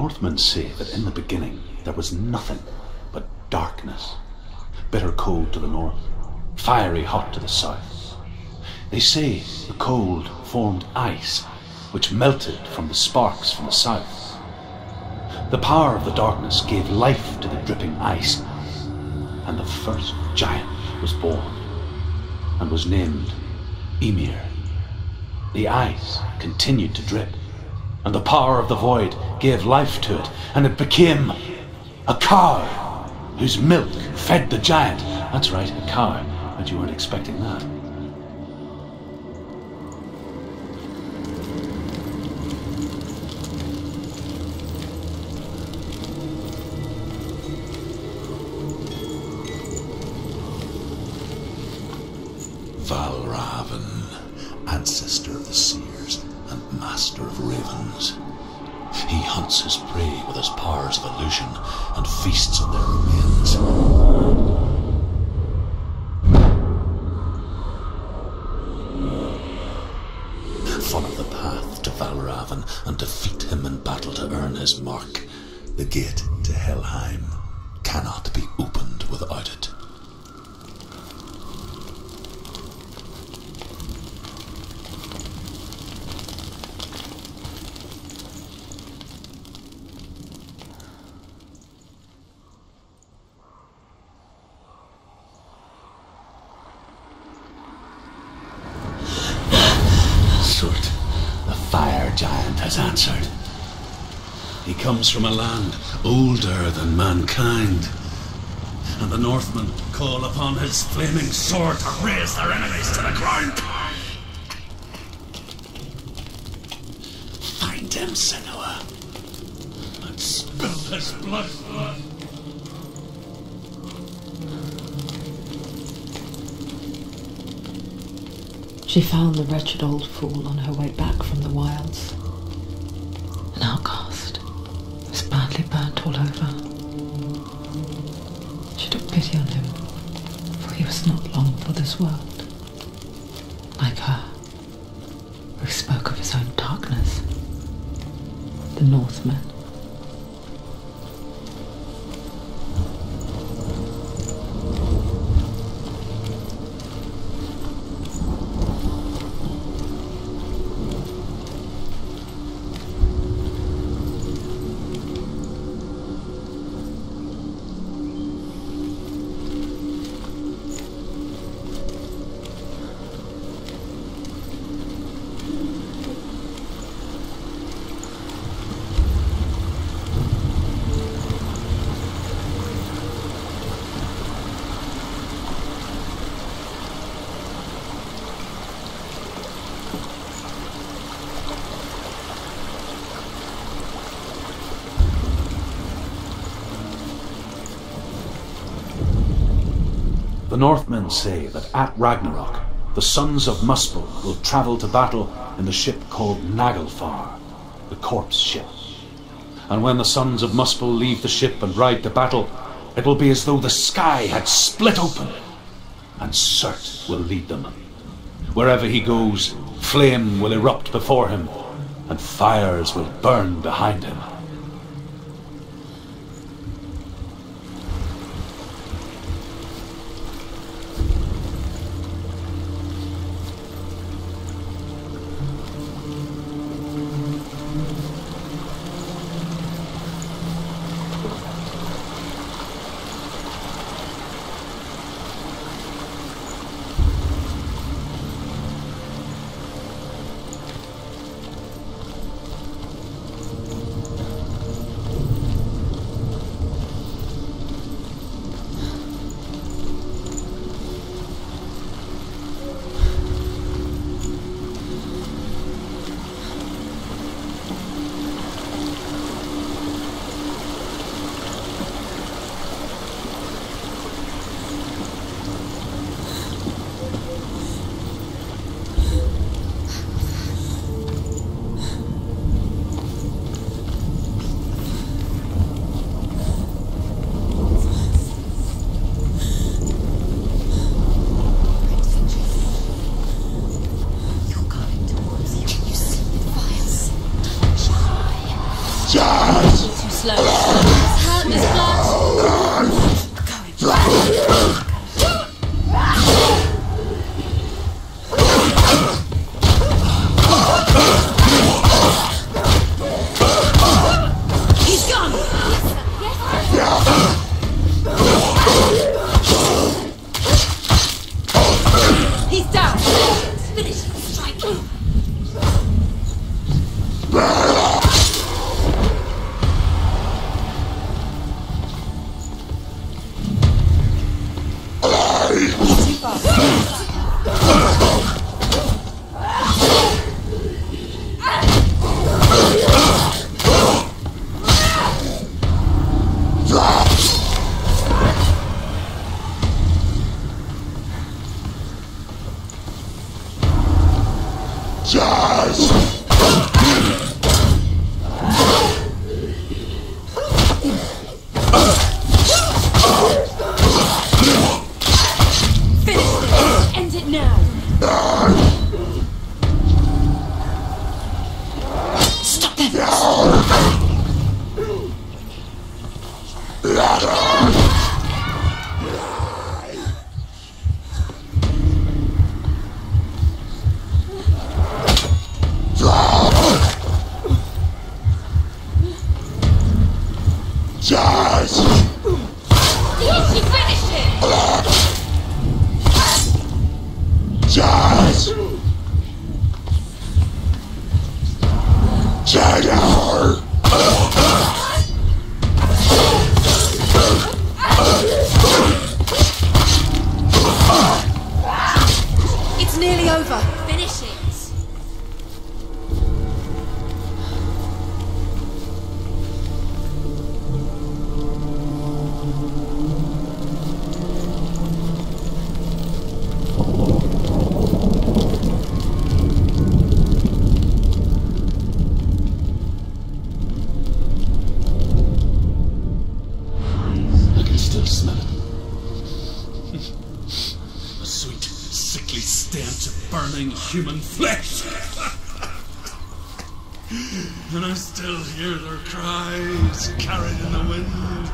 Northmen say that in the beginning there was nothing but darkness. Bitter cold to the north, fiery hot to the south. They say the cold formed ice, which melted from the sparks from the south. The power of the darkness gave life to the dripping ice, and the first giant was born, and was named Ymir. The ice continued to drip, and the power of the void gave life to it, and it became a cow, whose milk fed the giant. That's right, a cow, but you weren't expecting that. Valravn, ancestor of the seers and master of ravens. He hunts his prey with his powers of illusion and feasts on their remains. Follow the path to Valravn and defeat him in battle to earn his mark. The gate to Helheim cannot be opened without it. Surt, the fire giant, has answered. He comes from a land older than mankind, and the Northmen call upon his flaming sword to raze their enemies to the ground. Find him, Senua, and spill his blood. She found the wretched old fool on her way back from the wilds. An outcast, was badly burnt all over. She took pity on him, for he was not long for this world. Like her, who spoke of his own darkness, the Northmen. The Northmen say that at Ragnarok, the sons of Muspel will travel to battle in the ship called Naglfar, the corpse ship. And when the sons of Muspel leave the ship and ride to battle, it will be as though the sky had split open, and Surt will lead them. Wherever he goes, flame will erupt before him, and fires will burn behind him. Yes! slowly. His hand is blood. He's gone! He's down! Finish him, strike him! End it now! Stop them! She finished him! It's nearly over. Finish it. I can still smell it. A sweet, sickly stench of burning human flesh. And I still hear their cries carried in the wind.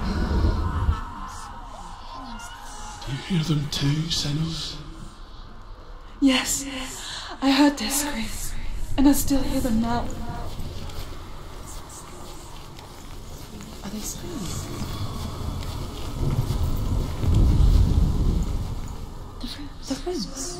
Do you hear them too, Senos? Yes, I heard their screams, and I still hear them now. Are they screams? The friends.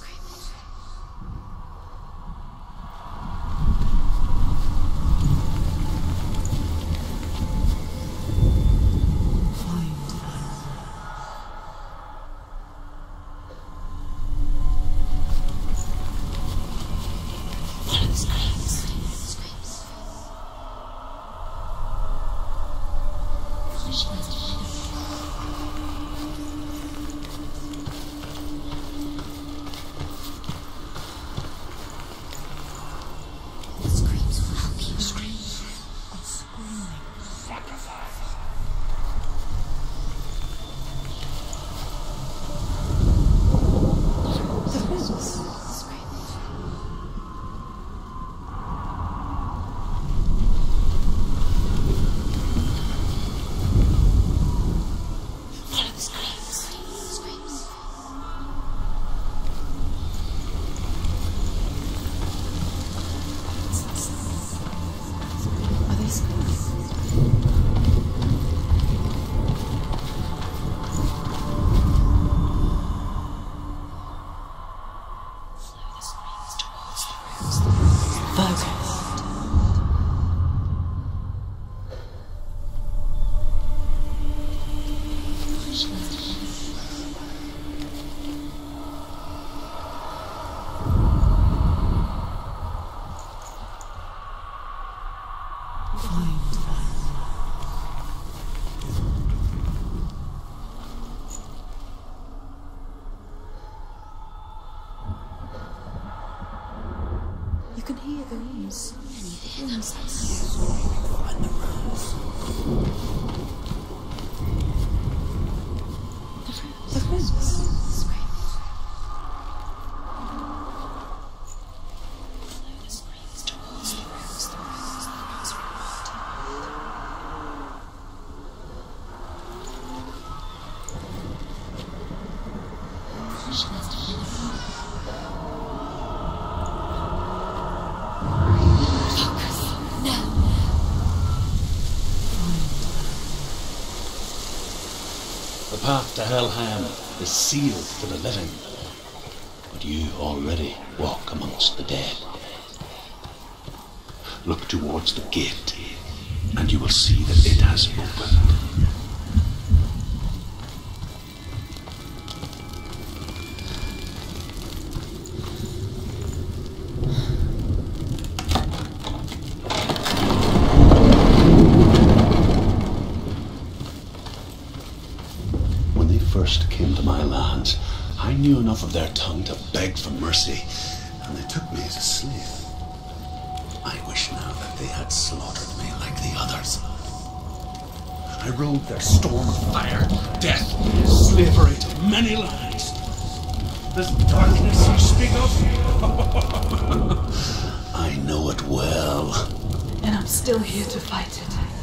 You can hear the rooms. The rooms. The path to Helheim is sealed for the living, but you already walk amongst the dead. Look towards the gate, and you will see that it has opened. When they first came to my lands, I knew enough of their tongue to beg for mercy, and they took me as a slave. I wish now that they had slaughtered me like the others. I rode their storm of fire, death, slavery to many lands. This darkness you speak of, I know it well. And I'm still here to fight it.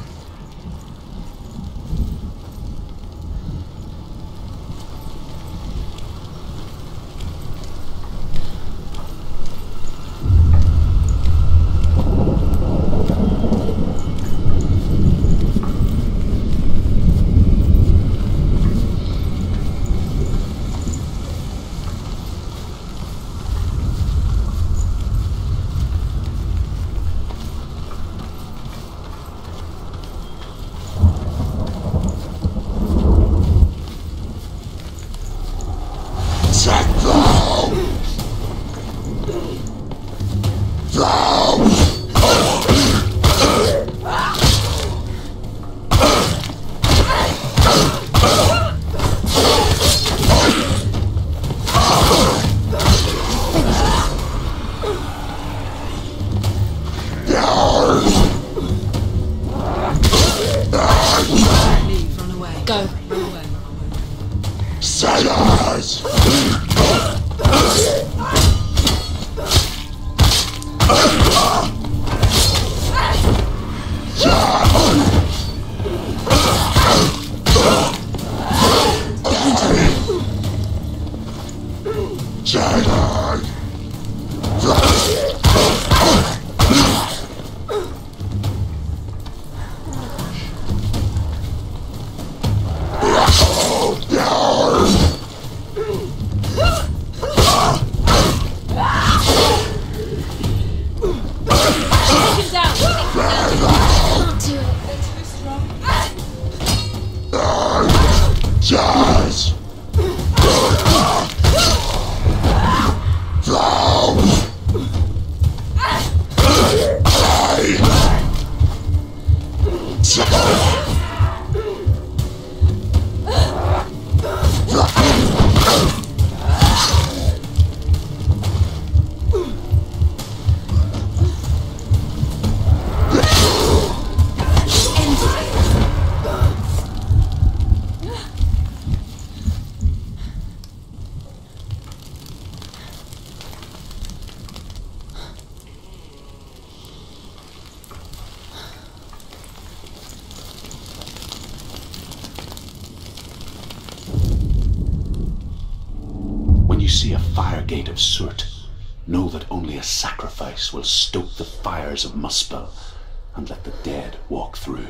You see a fire gate of soot, know that only a sacrifice will stoke the fires of Muspel and let the dead walk through.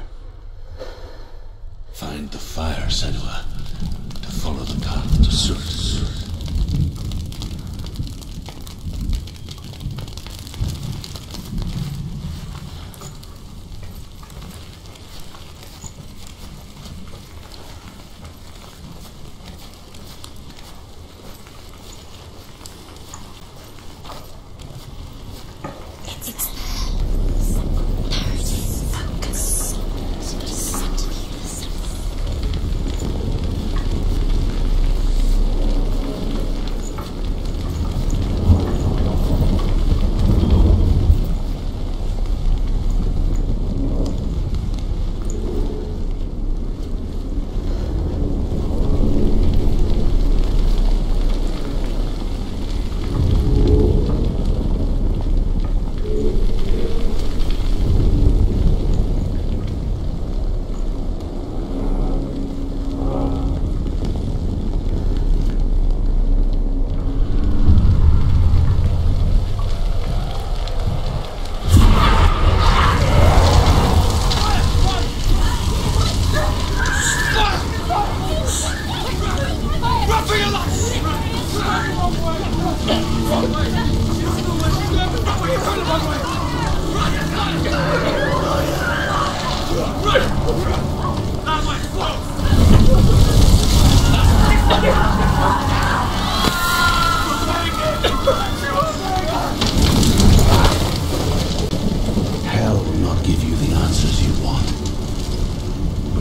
Find the fire, Senua, to follow the path to soot.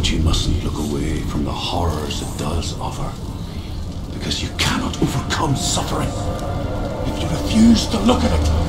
But you mustn't look away from the horrors it does offer, because you cannot overcome suffering if you refuse to look at it.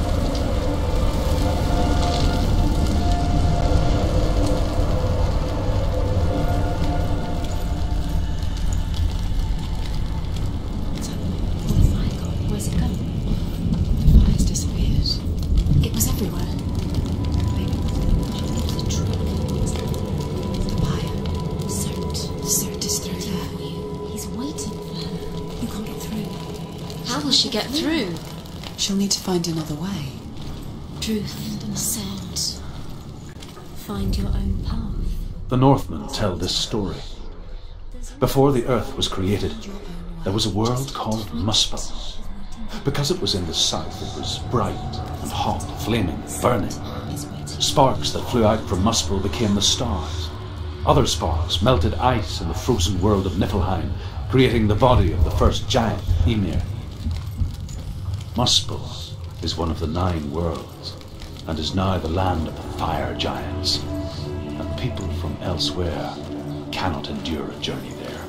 Get through. She'll need to find another way. Truth and scent. Find your own path. The Northmen tell this story. Before the earth was created, there was a world called Muspel. Because it was in the south, it was bright and hot, flaming, burning. Sparks that flew out from Muspel became the stars. Other sparks melted ice in the frozen world of Niflheim, creating the body of the first giant, Ymir. Muspel is one of the 9 worlds, and is now the land of the fire giants, and people from elsewhere cannot endure a journey there.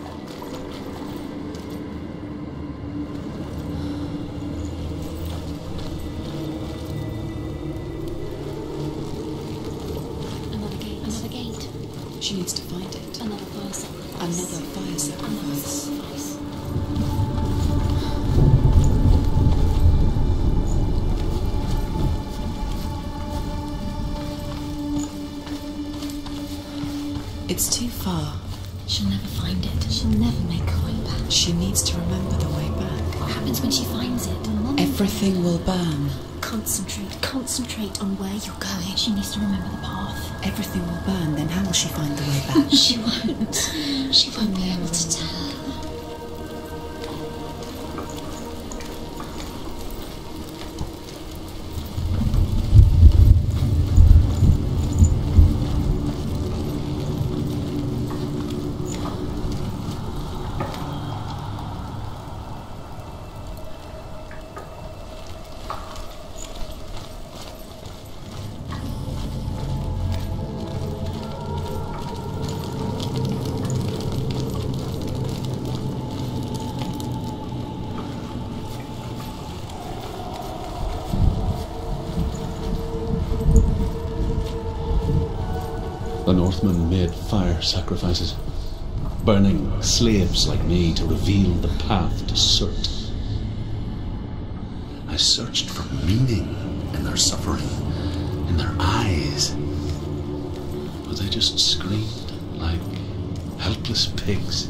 Another gate. She needs to find it. Another fire sacrifice. Another fire sacrifice. It's too far. She'll never find it. She'll never make her way back. She needs to remember the way back. What happens when she finds it? Everything will burn. Concentrate on where you're going. She needs to remember the path. Everything will burn, then how will she find the way back? She won't. She won't be able to tell. The Northmen made fire sacrifices, burning slaves like me to reveal the path to Surt. I searched for meaning in their suffering, in their eyes, but they just screamed like helpless pigs.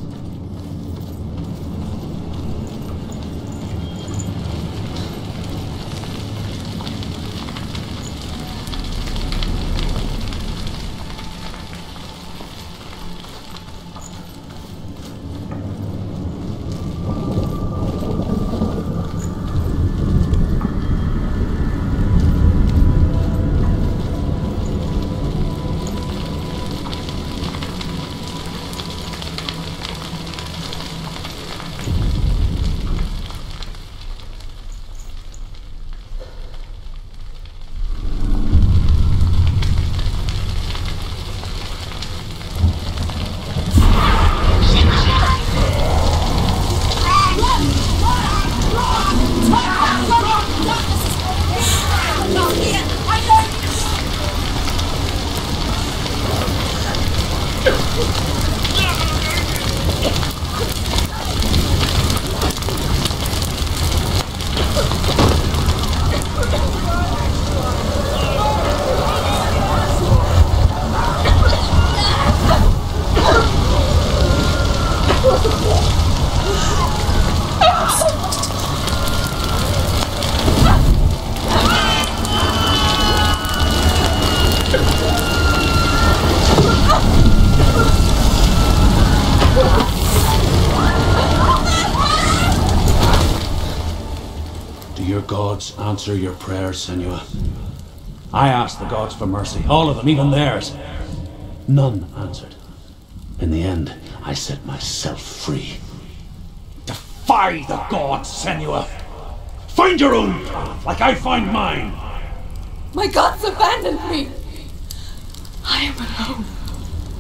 Do your gods answer your prayers, Senua? I asked the gods for mercy, all of them, even theirs. None answered. In the end, I set myself free. Defy the gods, Senua! Find your own path, like I find mine! My gods abandoned me! I am alone.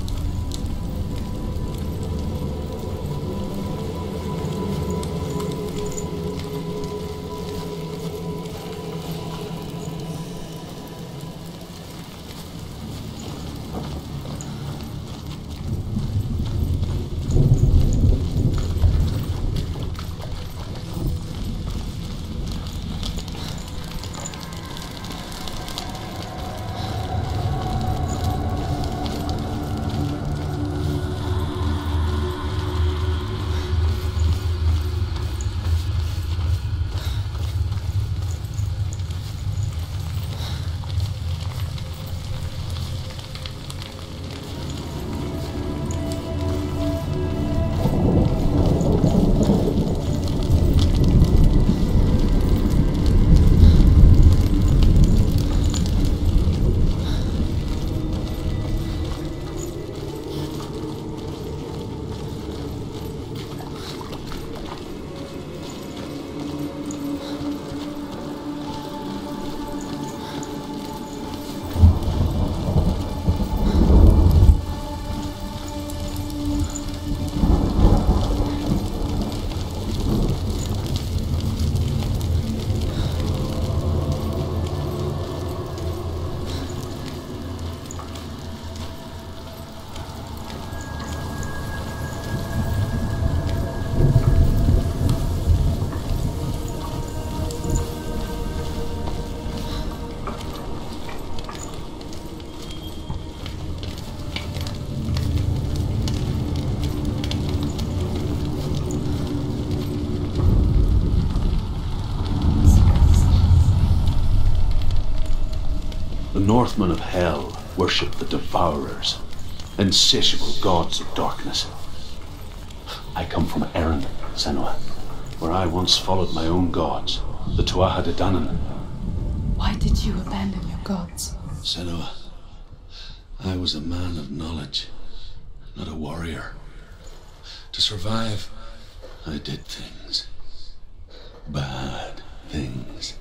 Northmen of Hell worship the Devourers, insatiable gods of darkness. I come from Erin, Senua, where I once followed my own gods, the Tuatha De Danann. Why did you abandon your gods? Senua, I was a man of knowledge, not a warrior. To survive, I did things. Bad things.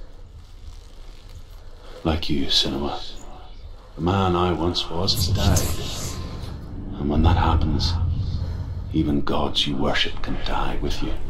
Like you, Senua. The man I once was has died. And when that happens, even gods you worship can die with you.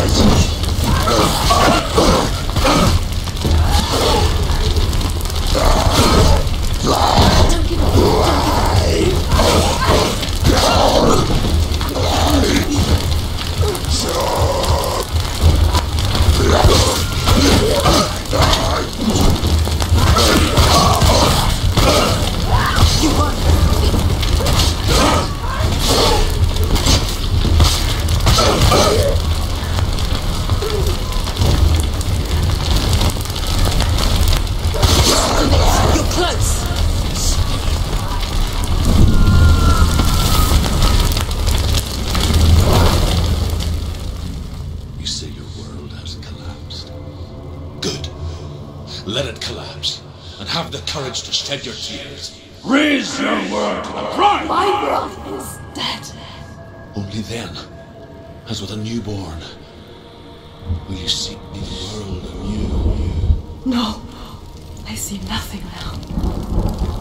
Let it collapse, and have the courage to shed your tears. Raise your word to the prime! My brother is dead. Only then, as with a newborn, will you see the world anew. No, I see nothing now.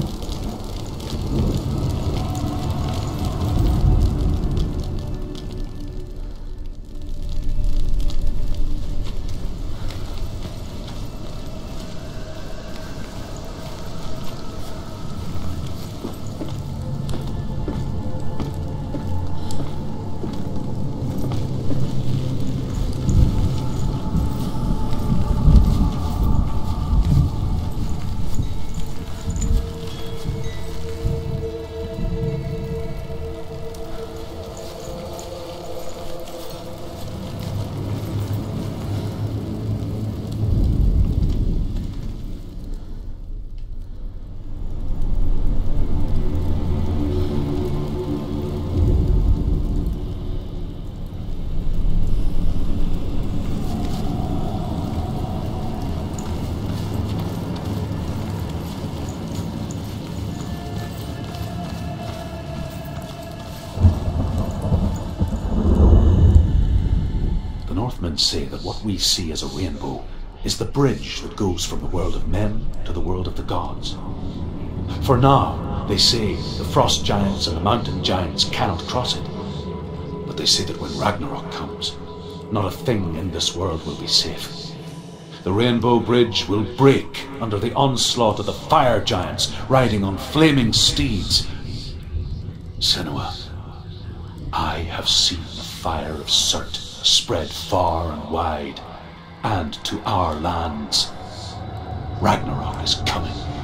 Northmen say that what we see as a rainbow is the bridge that goes from the world of men to the world of the gods. For now, they say, the frost giants and the mountain giants cannot cross it. But they say that when Ragnarok comes, not a thing in this world will be safe. The Rainbow Bridge will break under the onslaught of the fire giants riding on flaming steeds. Senua, I have seen the fire of Surt spread far and wide, and to our lands. Ragnarok is coming.